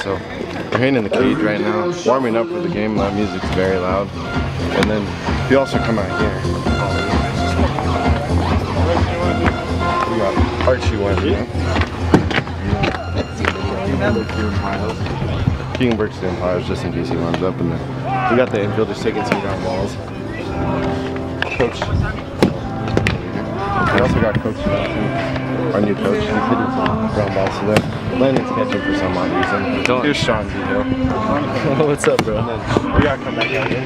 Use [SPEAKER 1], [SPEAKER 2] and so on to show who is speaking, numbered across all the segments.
[SPEAKER 1] so we're hanging in the cage right now, warming up for the game. That music's very loud. And then we also come out here. We got Archie warming up. King Burke's doing piles just in case he warms up, and then we got the infielders taking some ground balls. Coach. We also got Coach Johnson, our new coach. He's hitting some ground balls today. Landon's catching for some odd reason. Here's Sean Vito. What's up, bro? And then we gotta come back out here.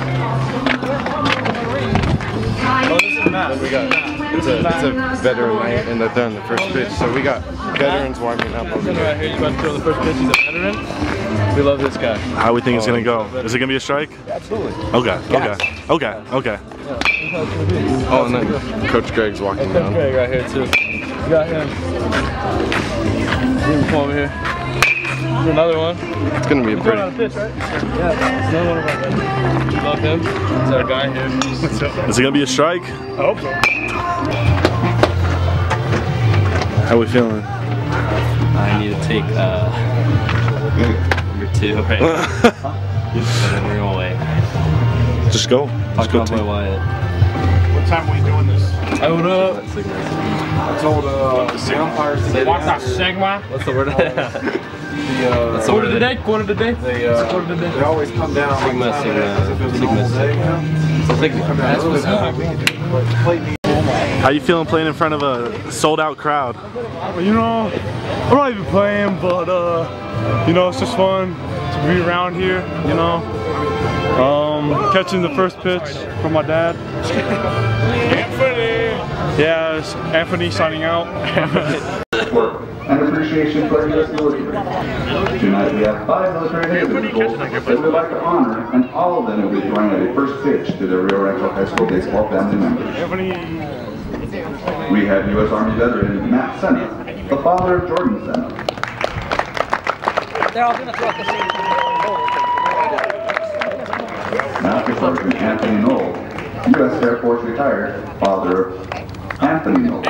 [SPEAKER 2] Oh, this is Matt.
[SPEAKER 1] We got it's a veteran night, and they're throwing the first pitch. So we got veterans warming up over here.
[SPEAKER 2] Right here, you about to throw the first pitch. He's a veteran. We love this guy.
[SPEAKER 3] How do we think it's gonna go? Is it gonna be a strike?
[SPEAKER 1] Yeah, absolutely.
[SPEAKER 3] Okay. Okay.
[SPEAKER 1] Oh, and then Coach Greg's walking down.
[SPEAKER 2] Coach Greg right here too. We got him. Come over here. Here's another one.
[SPEAKER 1] It's gonna be a pretty.
[SPEAKER 2] Pitch, right? Yeah, it's another one of our guys. Love him. It's our guy here.
[SPEAKER 3] Is it gonna be a strike?
[SPEAKER 2] I hope so.
[SPEAKER 3] How we feeling?
[SPEAKER 4] I need to take number 2 right now. And then we're gonna wait.
[SPEAKER 3] Just go.
[SPEAKER 4] Talk about my Wyatt.
[SPEAKER 5] What time are we doing this?
[SPEAKER 2] Hey, what up?
[SPEAKER 5] I told the umpires to watch that Sigma.
[SPEAKER 4] What's the word?
[SPEAKER 2] That's quarter to day. Quarter to day.
[SPEAKER 5] They always come down.
[SPEAKER 4] Sigma.
[SPEAKER 3] How you feeling playing in front of a sold out crowd?
[SPEAKER 6] You know, I'm not even playing, but you know, it's just fun to be around here, you know. Catching the first pitch from my dad. Anthony! Yeah, it's Anthony signing out.
[SPEAKER 7] And appreciation for our U.S. military. Tonight we have 5 military individuals that we would like to honor, and all of them will be throwing at a first pitch to their Rio Rancho High School baseball family members. We have U.S. Army veteran Matt Senna, the father of Jordan Senna.
[SPEAKER 8] They're all going to throw at the same time.
[SPEAKER 7] Master Sergeant Anthony Knoll, U.S. Air Force retired, father of Anthony Knoll.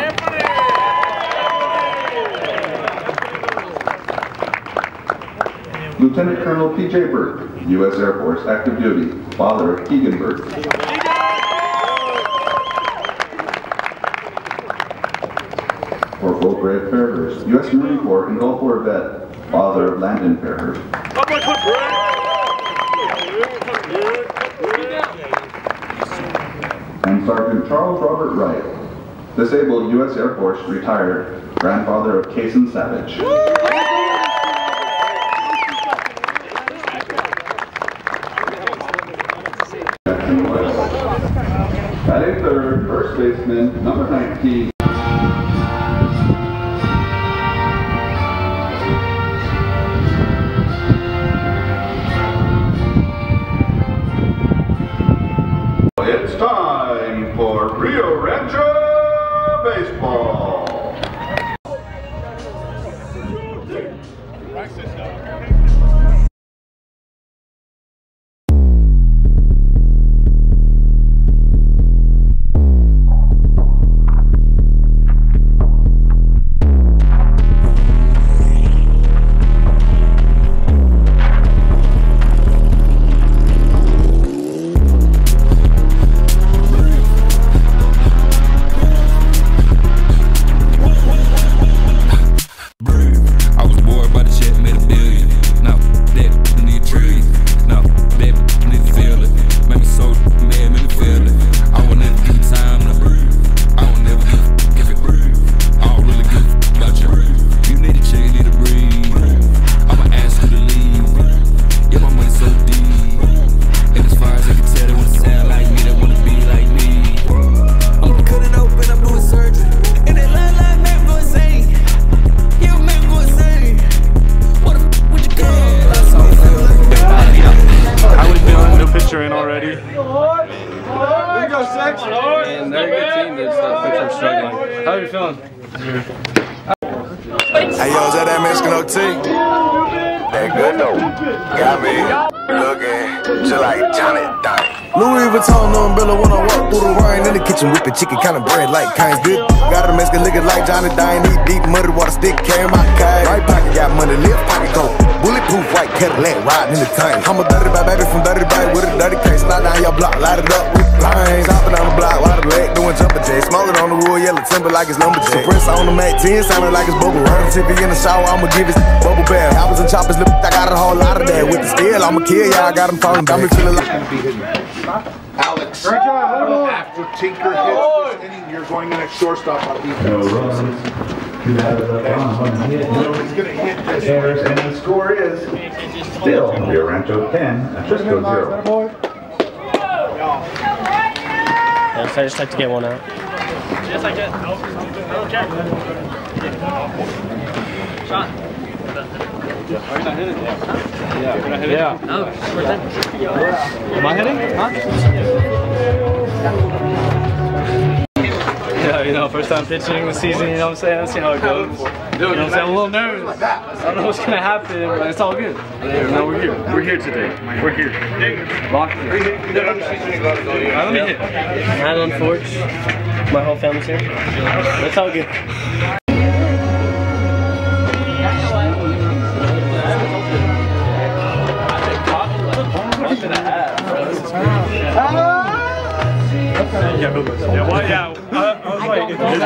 [SPEAKER 7] Lieutenant Colonel P.J. Burke, U.S. Air Force active duty, father of Keegan Burke. Corporal Greg Fairhurst, U.S. Marine Corps and Gulf War vet, father of Landon Fairhurst. And Sergeant Charles Robert Wright, disabled U.S. Air Force retired, grandfather of Kason Savage. Batting third, first baseman, number 19. It's time for Rio Rancho Baseball.
[SPEAKER 2] And they're a good team, they're just struggling. How are you feeling?
[SPEAKER 9] Hey yo, is that Mexican OT? That good though. Got me looking just like Johnny Dang. Louis Vuitton umbrella when I walk through the rain in the kitchen whipping chicken kind of bread like kinds good. Got a Mexican looking like Johnny Dang, eat deep muddy water stick, carry my kite. Right pocket got money, left pocket coat. Bulletproof white Cadillac riding in the tank. I'm a dirty bad baby from dirty bag with a dirty case. Slide down your block, light it up with lines. Hopping on the block, while the leg doing jumper jacks. Smoking on the wood, yellow timber like it's lumberjack. Press on the Mac 10, sounding like it's bubble. Run tippy in the shower, I'ma give it bubble bath. I was in choppers, I got a whole lot of that. With the steel, I'ma kill y'all, I got them falling down. I'm feeling like
[SPEAKER 5] Alex. Great job, after Tinker hits this inning, you're going in at shortstop on defense. No runs. He's going to hit this.
[SPEAKER 7] And the score is still Rio Rancho 10, Atrisco 0.
[SPEAKER 2] Yes, I just like to get one out.
[SPEAKER 8] Just like that. Okay. Shot. Are you not hitting it? Yeah. You're not hitting it? Yeah. Oh, where's that? Am I hitting? Huh? Yeah, you know, first time pitching the season, you know what I'm saying? Let's see how it goes. You know what I'm saying? I'm a little nervous. I don't know what's going to happen, but it's all good. No, we're here. We're here today. We're here. Locked in. Alright, let me hit.
[SPEAKER 2] Island Forge. My whole family's here. It's all good.
[SPEAKER 8] Yeah, well, yeah. I was like,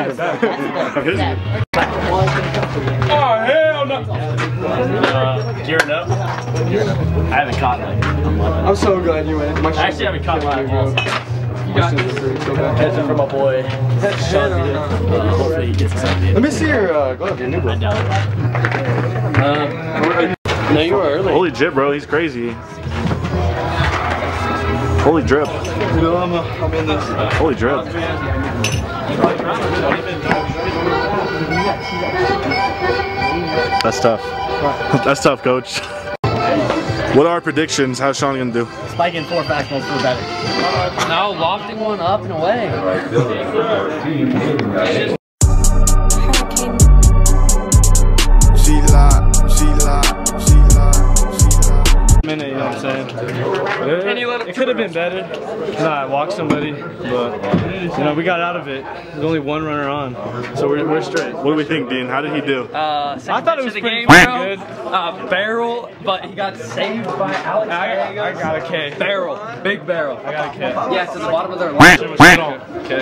[SPEAKER 8] oh, hell no!
[SPEAKER 2] Gearing up. I haven't caught one.
[SPEAKER 6] I'm so glad you went.
[SPEAKER 2] I actually haven't caught one. Catch it from my boy. Hopefully he gets excited.
[SPEAKER 6] Let me see your glove, your new glove.
[SPEAKER 2] I doubt it. No, you were early.
[SPEAKER 3] Holy drip, bro. He's crazy. Holy drip.
[SPEAKER 6] You know, I'm in this.
[SPEAKER 3] Holy drip. That's tough. That's tough, coach. What are our predictions? How's Sean gonna do?
[SPEAKER 2] Spiking 4 fastballs for better.
[SPEAKER 8] No, lofting one up and away.
[SPEAKER 6] Minute, you know what I'm saying? It could have been better. I walked somebody, but you know we got out of it. There's only one runner on, so we're straight.
[SPEAKER 3] What do we think, Dean? How did he do?
[SPEAKER 6] I thought it was pretty good.
[SPEAKER 8] Barrel, but he got saved by Alex.
[SPEAKER 6] I got a K.
[SPEAKER 8] Barrel, big barrel.
[SPEAKER 6] I got a K.
[SPEAKER 8] Yeah, to the bottom of their line.
[SPEAKER 6] Okay.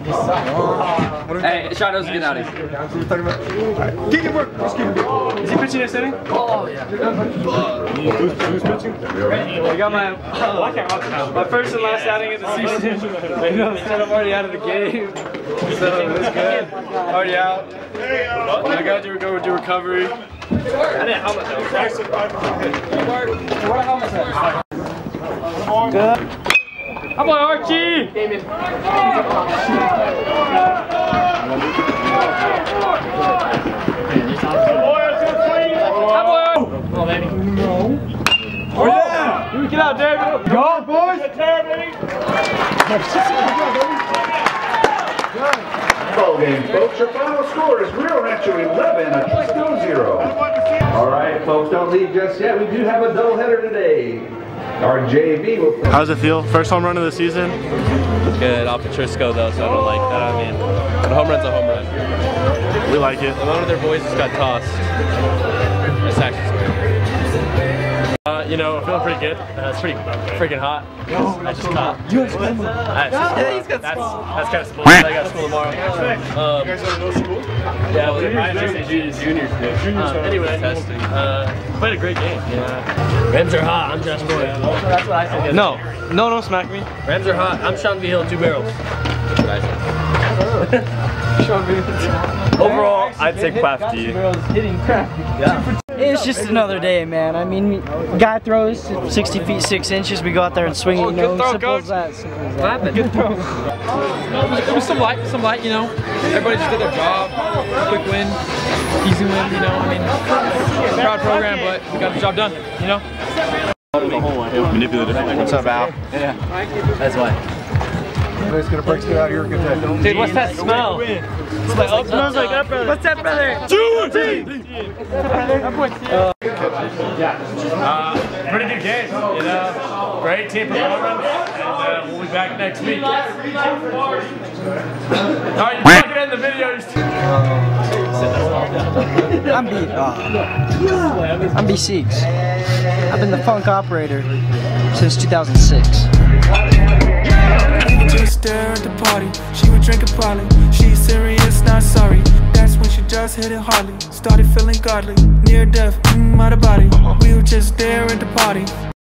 [SPEAKER 8] Hey, Shadow's get out of here.
[SPEAKER 6] Get your work. Let's keep it going. Is he pitching this inning?
[SPEAKER 8] Oh yeah.
[SPEAKER 6] Who's pitching? I got my first and last outing of the season. You know, I'm already out of the game, so it's good. Already out. I got to go do recovery. I didn't helmet though. What helmet that? Good. How about Archie?
[SPEAKER 8] Oh baby.
[SPEAKER 6] Oh yeah! Get out, David! Go, boys!
[SPEAKER 7] Ball game, folks. Your final score is Rio Rancho 11, Atrisco 0. All right, folks, don't leave just yet. We do have a doubleheader today. Our JV will play.
[SPEAKER 3] How does it feel? First home run of the season?
[SPEAKER 2] Good off Atrisco though, so I don't like that. I mean, a home run's a home run.
[SPEAKER 3] We like it.
[SPEAKER 2] One of their boys just got tossed. It's actually scary. You know, I'm feeling pretty good. It's pretty freaking hot. I just caught. That's kind of spoiled. I got school tomorrow.
[SPEAKER 6] You guys are no school?
[SPEAKER 2] Yeah, well, juniors do. Anyway, played a great game. Yeah. Rams are hot. I'm Josh Boyd. That's what I said.
[SPEAKER 6] No, don't smack me.
[SPEAKER 2] Rams are hot. I'm Sean V. Hill, 2 barrels.
[SPEAKER 1] Overall, I'd say crafty.
[SPEAKER 2] Yeah.
[SPEAKER 10] It's just another day, man. I mean, guy throws 60 feet 6 inches. We go out there and swing it. You know, simple as that.
[SPEAKER 8] What happened? Good throw. It was some light, you know. Everybody just did their job. Quick win, easy win, you know. I mean, proud program, but we got the job done, you know.
[SPEAKER 3] Manipulative.
[SPEAKER 1] What's up, Al?
[SPEAKER 2] Yeah. That's why.
[SPEAKER 5] It's gonna break it out here.
[SPEAKER 2] Dude, what's that smell?
[SPEAKER 10] Smells like up, brother. What's up, brother?
[SPEAKER 2] Pretty good game, you know. Great team performance, and we'll be back next week. Alright, you fucking end the video.
[SPEAKER 10] I'm B6. I've been the funk operator since 2006.
[SPEAKER 11] Just stare at the party. She would drink a poly. She's serious, not sorry. That's when she just hit it hardly. Started feeling godly. Near death, out of body. We were just there at the party.